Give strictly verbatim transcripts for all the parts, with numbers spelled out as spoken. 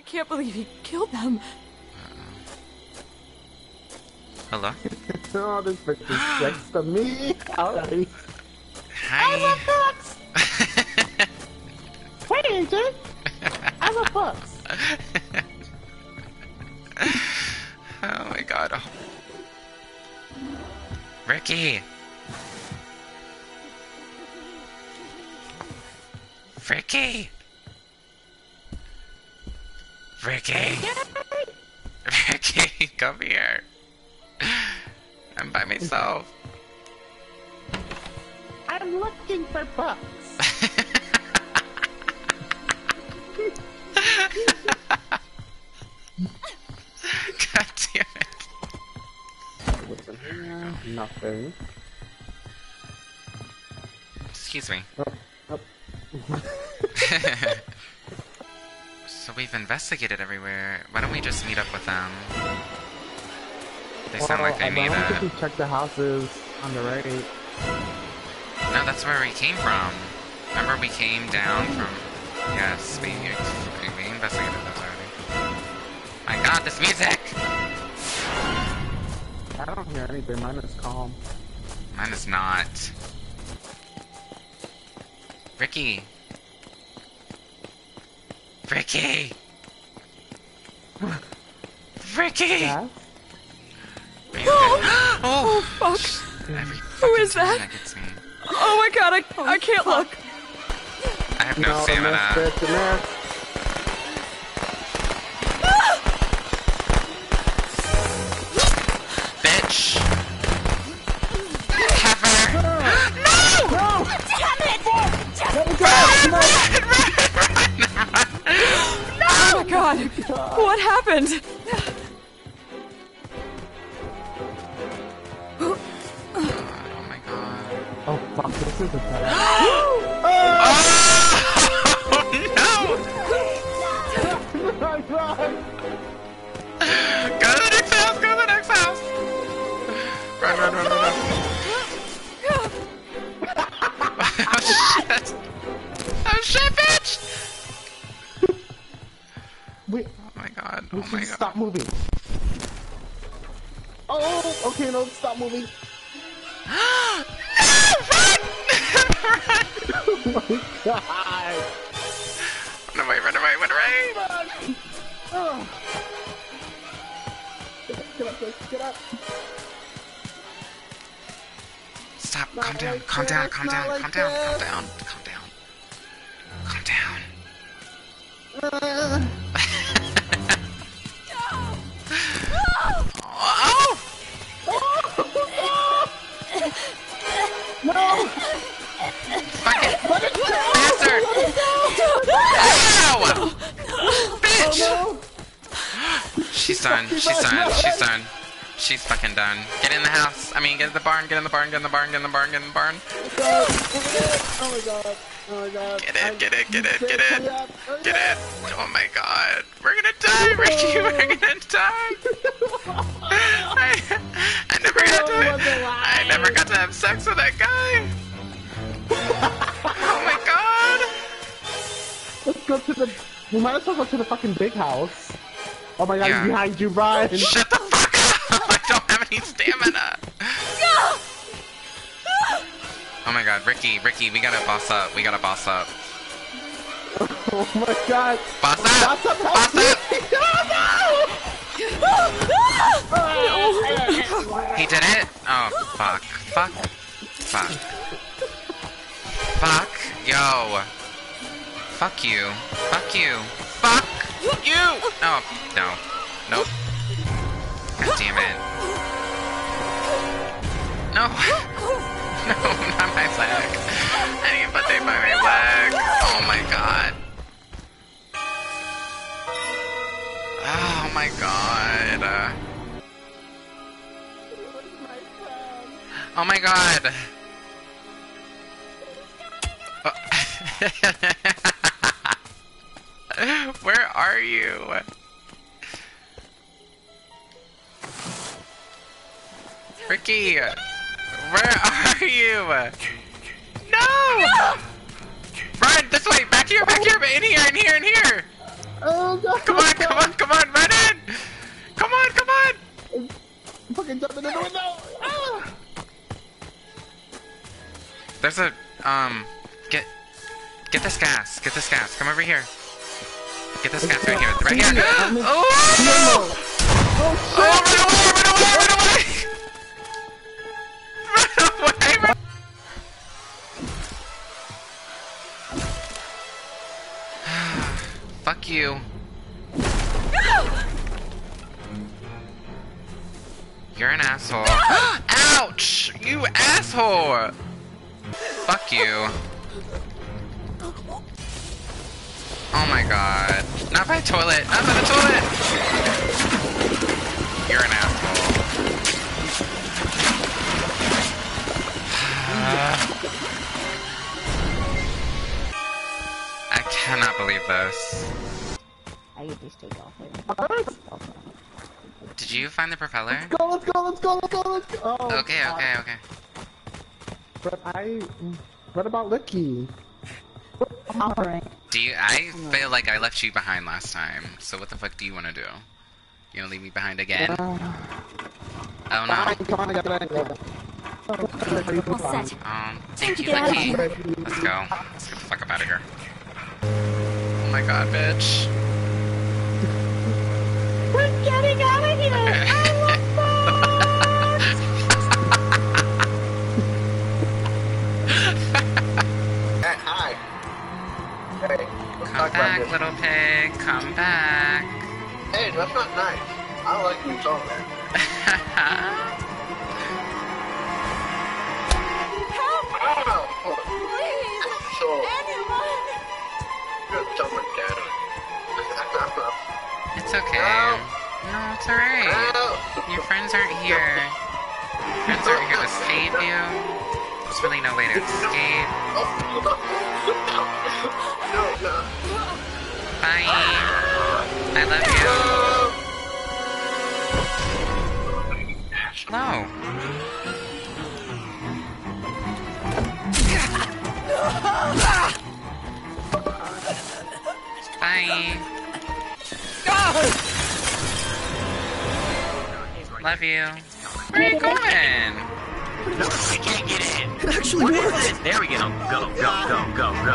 can't believe he killed them. Hello? Oh, this bitch is next to me. Alright. Hi. I love books! Hey, A J! I love books. Oh my god. Oh. Ricky! Ricky! Ricky! Ricky, come here. I'm by myself. I'm looking for books. God damn it. What's in here? Nothing. Excuse me. Oh, oh. So we've investigated everywhere. Why don't we just meet up with them? They sound Well, like they I need don't a... think we checked the houses on the right. No, that's where we came from. Remember we came down from... Yes, we, we investigated this already. My god, this music! I don't hear anything. Mine is calm. Mine is not. Ricky! Ricky! Ricky! Yes? Oh! Oh, Oh, fuck. Every Who is fucking time that? gets me. Oh my god, I, I can't look. I have no, No, stamina. miss, bitch, miss. Bitch! Have her! No! No! Damn it! Let me go! No! Oh my god, what happened? Oh my god. Oh fuck, this is a bad. Oh no! Run, run! Go to the next house! Go to the next house! Run, run, run, run, run. Oh shit! Oh shit, bitch! Wait, Oh my god, we oh should my god. stop moving. Oh, okay, no, stop moving. No! Run! Run! Oh my god! Run away, run away, run away! Oh. Get up, get up, get up. Stop, Not calm down, like calm down, this, calm not down, like calm down, calm this. down, calm down. Calm down. Uh, Oh! no! Fuck it! Faster! Ow! Bitch! Oh, She's done, she's done, she's done. She's fucking done. Get in the house. I mean, get in the barn, get in the barn, get in the barn, get in the barn, get in the barn. no! Oh my god! Oh my god! Get it, get it, get it, I'm get sick. it. Hurry up, hurry Get up. it. Oh my god. We're gonna die, Ricky, we're gonna die. I, I never got to, I never got to have sex with that guy. Oh my god. Let's go to the. We might as well go to the fucking big house. Oh my god, Yeah. he's behind you, Ryan! Shut the fuck up! I don't have any stamina. Oh my god, Ricky, Ricky, we gotta boss up. We gotta boss up. Oh my god! Boss up! Boss up, help Boss me! up! He did it? Oh, fuck. Fuck. Fuck. Fuck. Yo. Fuck you. Fuck you. Fuck you! Oh, no. Nope. God damn it. No. No, not my leg. I need to put they by my leg. Oh my god. Oh my god. Oh my god. Oh. Where are you? Ricky, where are you? No! Run, this way, back here, back here, in here, in here, in here! Oh god! Come on, come Um, get, get this gas. Get this gas. Come over here. Get this gas right here. Right here. Oh! Oh, Oh, run away! Run away! Run away! Run away! Fuck you. You're an asshole. Ouch! You asshole! Fuck you. Oh my god. Not by the toilet! Not by the toilet! You're an asshole. I cannot believe this. I get these two dolphins. Did you find the propeller? Let's go, let's go, let's go, let's go, let's go! Oh, Okay, okay, okay. But I... What about Licky? Alright. Do you- I feel like I left you behind last time, so what the fuck do you want to do? You wanna leave me behind again? Uh, Oh no. Fine, come on, I gotta go. All set. Um, thank you, Get out of Licky. here. Let's go. Let's get the fuck up out of here. Oh my god, bitch. We're getting out of here! Hey, hi. Hey, let's Come talk about back, this. little pig. Come back. Hey, that's not nice. I don't like being told that. Oh, Please! so, Anyone! you're gonna tell my dad. It's okay. No, it's alright. No. Your friends aren't here. Your friends aren't here to save you. There's really no way to escape. Oh, no, no. Bye. I love you. Hello. Bye. Love you. Where are you going? No, I can't get in. It actually worked! There we go. Go, go, go, go, go.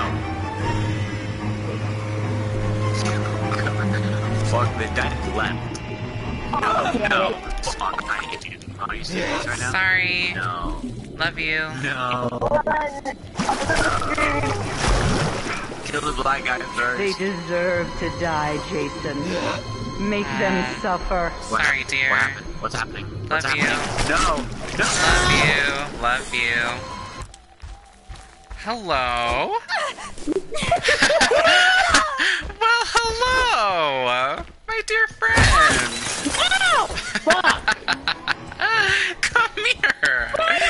Fuck the dice left. No, no. Fuck, I hate you. Are you serious right now? Sorry. No. Love you. No. Kill the black guy first. They deserve to die, Jason. Make them suffer. What Sorry, happened? dear. What happened? What's happening? What's Love you. happening? No. No. Love you. Love you. Hello? Well, hello! My dear friend! Come here!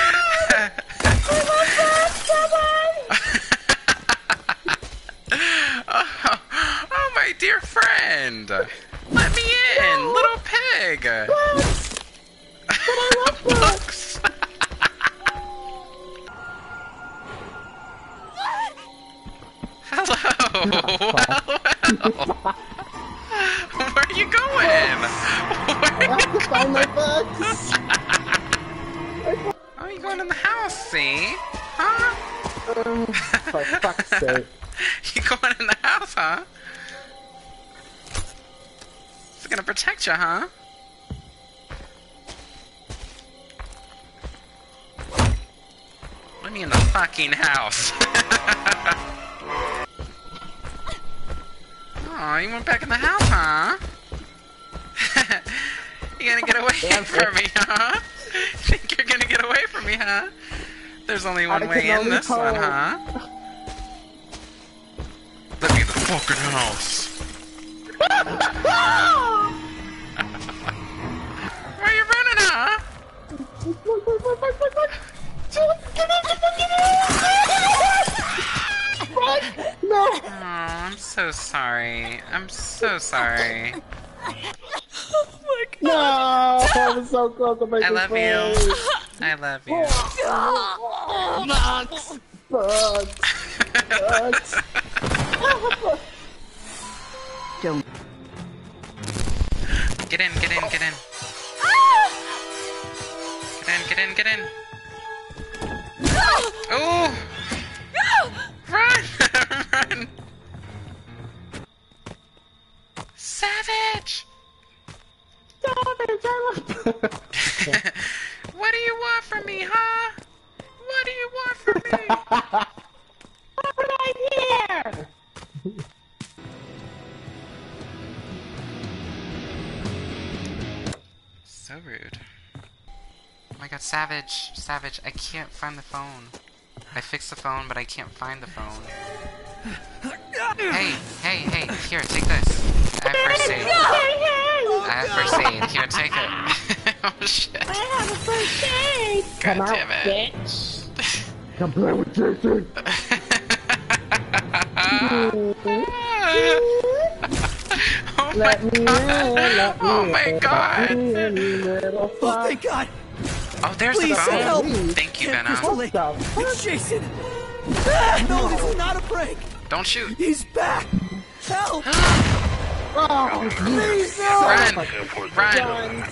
oh, oh, my dear friend! Let me in, little pig! Books! Hello! Well, well. Where are you going? Where are you Find my books! Oh, you going in the house, see? Huh? Um, for fuck's sake. You going in the house, huh? It's gonna protect you, huh? Let me in the fucking house. Oh, you went back in the house, huh? You gonna get away from me, huh? Think you're gonna get away from me, huh? There's only one I way can in only this one, hope. huh? Let me in the fucking house. Where are you running, huh? No! Oh, I'm so sorry. I'm so sorry. Oh my god. No! That was so close to making I love face. you. I love you. Bugs! Bugs! Bugs! Don't. Get in, get in, get in. Get in, get in, get in. Oh! Run! Run! Savage! Savage, I love What do you want from me, huh? What do you want from me? I'm right here! So rude. Oh my god, Savage, Savage, I can't find the phone. I fixed the phone, but I can't find the phone. Hey, hey, hey, here, take this. I have first aid. I have first aid. Here, take it. Oh shit. I have a first aid! God Come damn out, it. bitch! Come play with Jason! Oh my Let me in, god. let me Oh my in, god. let me in, you little Oh, fuck. thank God! Oh, there's Please, the phone. help. Thank you, Can't Venom. crystal lake. What the fuck? It's Jason! Ah, no, this is not a prank! Don't shoot. He's back! Help! Oh, please, no! Run. Fuck, Run.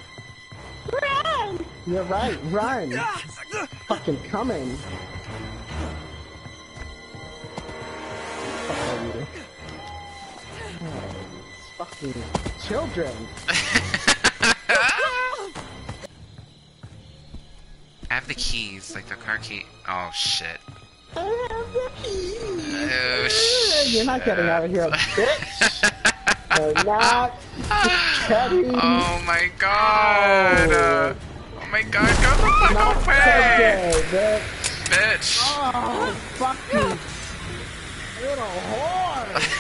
Run! You're right, run! Fucking coming! Fuck are you? Oh, these fucking children! I have the keys, like the car key. Oh shit. I have the keys! Oh shit. You're not getting out of here, bitch! You're not getting Oh my god. out. Oh my god, go the fuck Not away. today, bitch! Bitch. Oh, fuck you! Little whore!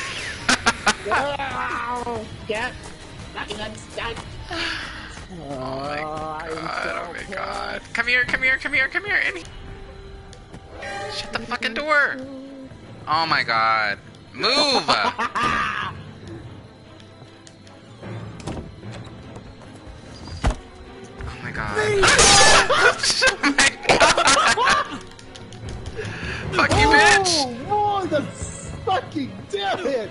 Oh, get nothing unstuck. Oh my god, I'm oh my so god. Come here, come here, come here, come here. In Shut the fucking door. Oh my god. Move! Oh my god. Oh my god! Fuck you, bitch! Oh, boy, the fucking damn it!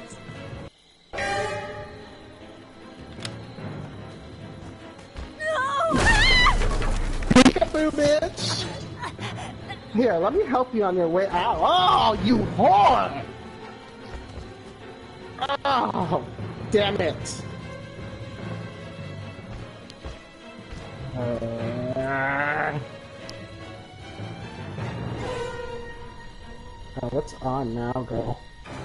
Peekaboo, bitch! Here, let me help you on your way out. Oh, you whore! Oh, damn it! Uh... Oh, what's on now, girl?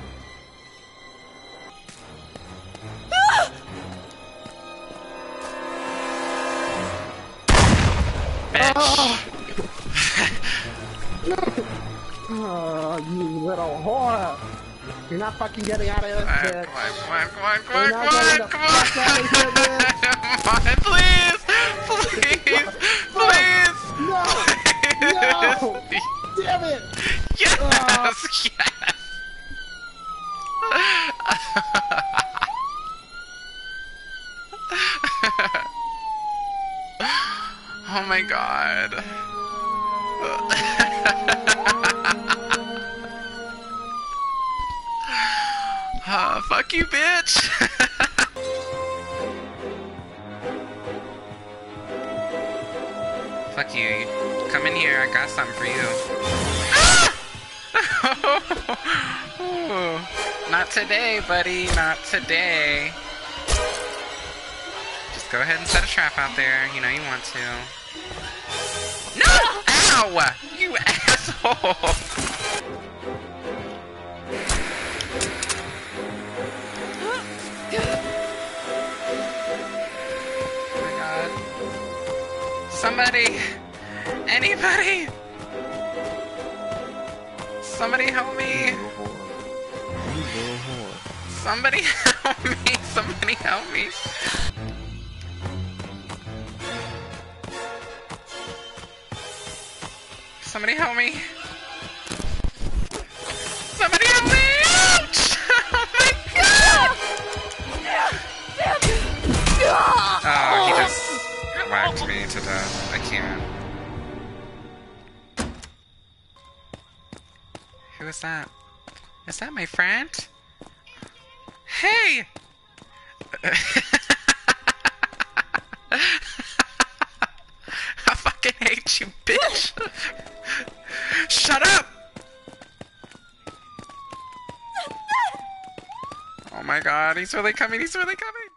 Bitch! Oh, you little whore! You're not fucking getting out of this, bitch! Come on, come on, come on, You're come not on, getting the come on, fuck out of here, bitch! come on, please! Please! Please! No! No! Damn it! Yes! Oh. Yes! Oh my god. Uh, fuck you, bitch! Fuck you. You come in here, I got something for you. Ah! Not today, buddy. Not today. Just go ahead and set a trap out there. You know you want to. No! Ow! You asshole! Oh my god. Somebody! Anybody! Somebody help me! Somebody help me! Somebody help me! Somebody help me! Somebody help me! Ouch! Oh my god! Oh, he just whacked me to death. I can't. Who is that? Is that my friend? Hey! I fucking hate you, bitch! Shut up! Oh my god, he's really coming, he's really coming!